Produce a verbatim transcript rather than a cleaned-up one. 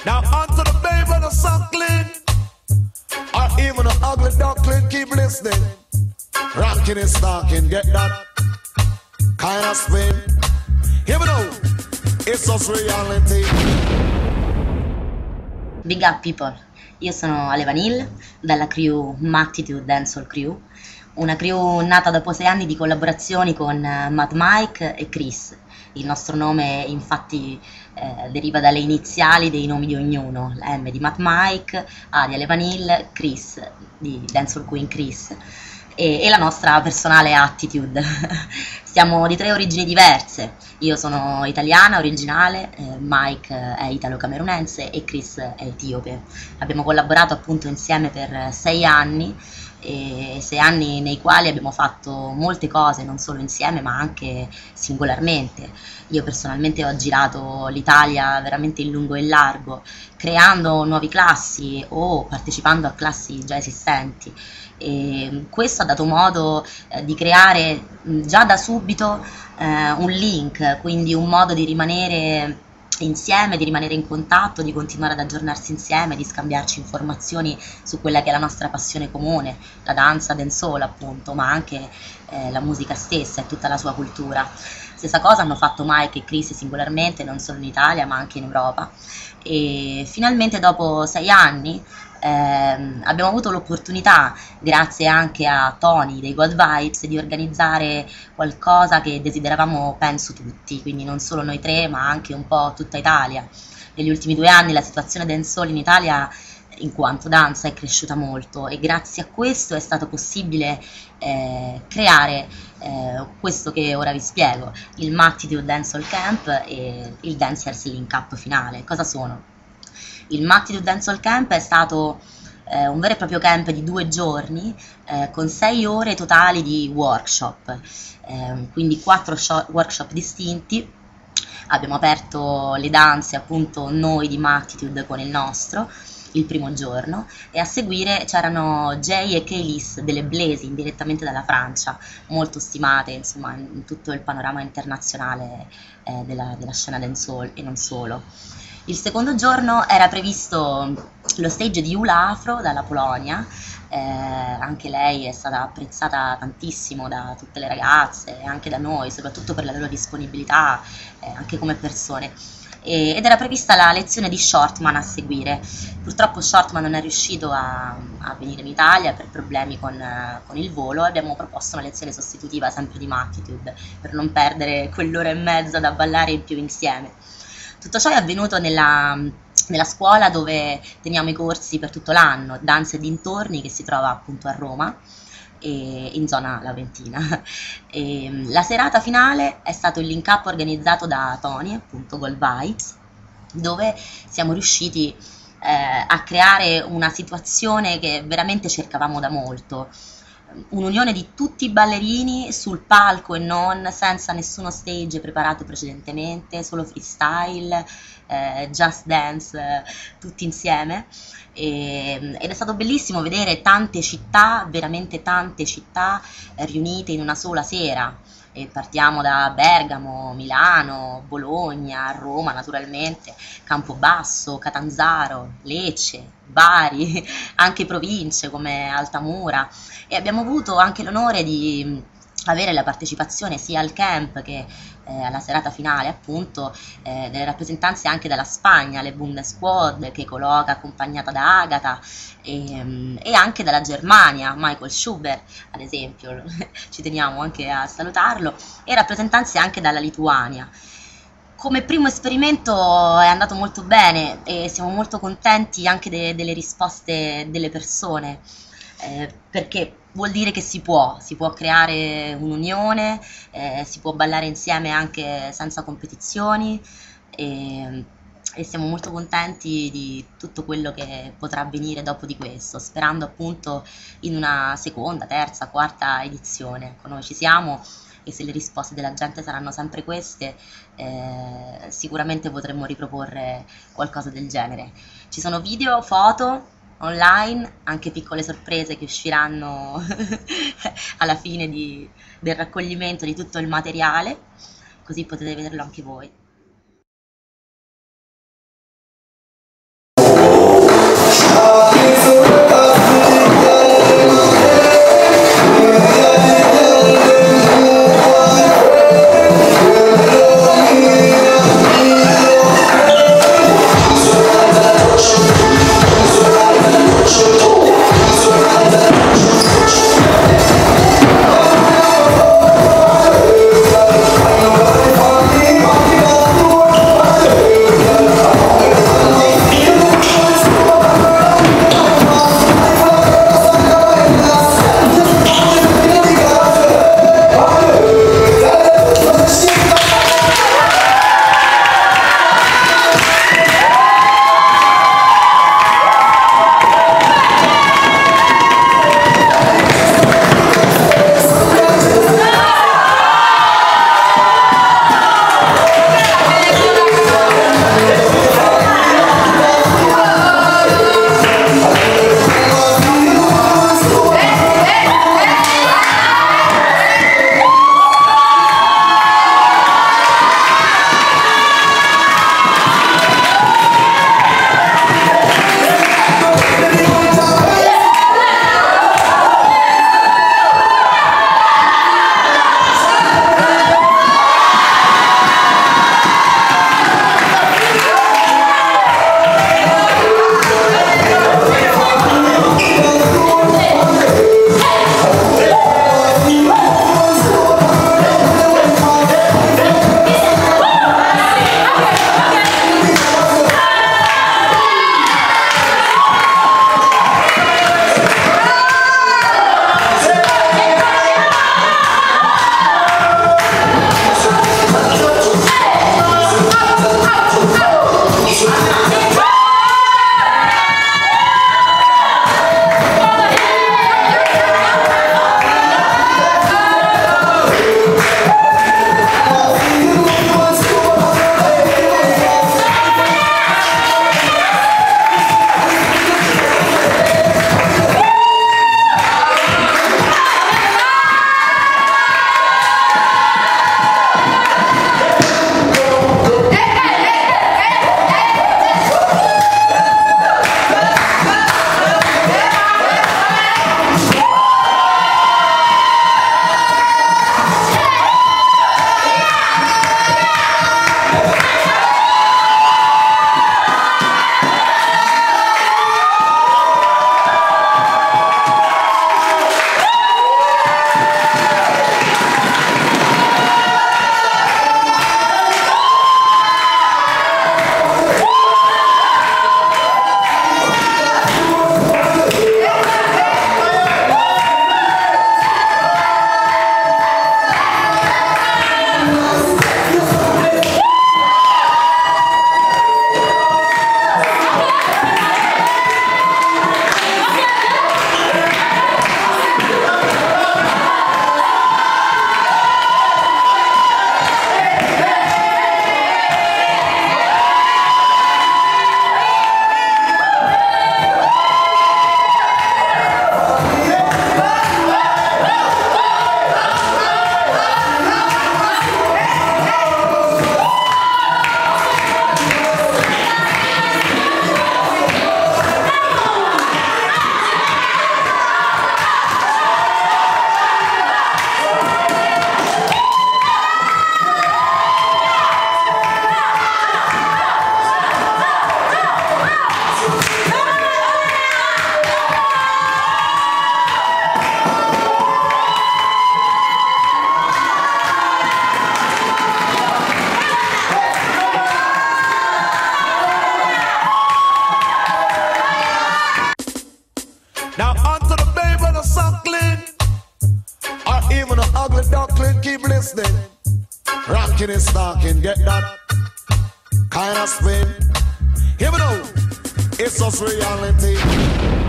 Now onto the baby and the suckling, or even the ugly duckling, keep listening. Rocking and stalking, get that kind of spin. Here we go, it's just reality. Big up people, io sono Ale Vanille, dalla crew Mattitude Dancehall Crew, una crew nata dopo sei anni di collaborazioni con Mad Mike e Chris. Il nostro nome infatti eh, deriva dalle iniziali dei nomi di ognuno, la M di Mad Mike, A di Ale Vanille, Chris di Dancehall Queen Chris e, e la nostra personale attitude. Siamo di tre origini diverse, io sono italiana originale, eh, Mike è italo-camerunense e Chris è etiope. Abbiamo collaborato appunto insieme per sei anni, e sei anni nei quali abbiamo fatto molte cose, non solo insieme ma anche singolarmente. Io personalmente ho girato l'Italia veramente in lungo e in largo, creando nuovi classi o partecipando a classi già esistenti, e questo ha dato modo eh, di creare già da subito eh, un link, quindi un modo di rimanere insieme, di rimanere in contatto, di continuare ad aggiornarsi insieme, di scambiarci informazioni su quella che è la nostra passione comune, la danza, dancehall appunto, ma anche eh, la musica stessa e tutta la sua cultura. Stessa cosa hanno fatto Mike e Chris singolarmente, non solo in Italia ma anche in Europa, e finalmente dopo sei anni ehm, abbiamo avuto l'opportunità, grazie anche a Tony dei God Vibes, di organizzare qualcosa che desideravamo penso tutti, quindi non solo noi tre ma anche un po' tutta Italia. Negli ultimi due anni la situazione dancehall in Italia in quanto danza è cresciuta molto e grazie a questo è stato possibile eh, creare eh, questo che ora vi spiego, il Mattitude Dancehall Camp e il Dancers Link Up finale. Cosa sono? Il Mattitude Dancehall Camp è stato eh, un vero e proprio camp di due giorni eh, con sei ore totali di workshop, eh, quindi quattro workshop distinti. Abbiamo aperto le danze appunto noi di Mattitude con il nostro il primo giorno e a seguire c'erano Jay e Kaylis delle Blazing direttamente dalla Francia, molto stimate insomma in tutto il panorama internazionale eh, della, della scena dancehall e non solo. Il secondo giorno era previsto lo stage di Hula Afro dalla Polonia, eh, anche lei è stata apprezzata tantissimo da tutte le ragazze e anche da noi, soprattutto per la loro disponibilità eh, anche come persone. Ed era prevista la lezione di Shortman a seguire. Purtroppo Shortman non è riuscito a, a venire in Italia per problemi con, con il volo e abbiamo proposto una lezione sostitutiva sempre di Mattitude per non perdere quell'ora e mezza da ballare in più insieme. Tutto ciò è avvenuto nella, nella scuola dove teniamo i corsi per tutto l'anno, Danze e Dintorni, che si trova appunto a Roma, e in zona laurentina. E la serata finale è stato il link up organizzato da Tony, appunto Gold Vibes, dove siamo riusciti eh, a creare una situazione che veramente cercavamo da molto, un'unione di tutti i ballerini sul palco e non, senza nessuno stage preparato precedentemente, solo freestyle, eh, just dance, eh, tutti insieme. E, ed è stato bellissimo vedere tante città, veramente tante città eh, riunite in una sola sera. E partiamo da Bergamo, Milano, Bologna, Roma naturalmente, Campobasso, Catanzaro, Lecce, Bari, anche province come Altamura, e abbiamo avuto anche l'onore di avere la partecipazione sia al camp che eh, alla serata finale appunto eh, delle rappresentanze anche dalla Spagna, le Bundesquad che colloca accompagnata da Agata e, e anche dalla Germania, Michael Schubert ad esempio, ci teniamo anche a salutarlo, e rappresentanze anche dalla Lituania. Come primo esperimento è andato molto bene e siamo molto contenti anche de delle risposte delle persone, eh, perché vuol dire che si può, si può creare un'unione, eh, si può ballare insieme anche senza competizioni e, e siamo molto contenti di tutto quello che potrà avvenire dopo di questo, sperando appunto in una seconda, terza, quarta edizione. Ecco, noi ci siamo e se le risposte della gente saranno sempre queste, eh, sicuramente potremmo riproporre qualcosa del genere. Ci sono video, foto online, anche piccole sorprese che usciranno alla fine di, del raccoglimento di tutto il materiale, così potete vederlo anche voi. keep listening. Ranking is talking, get that kind of spin. Here we go. It's just reality.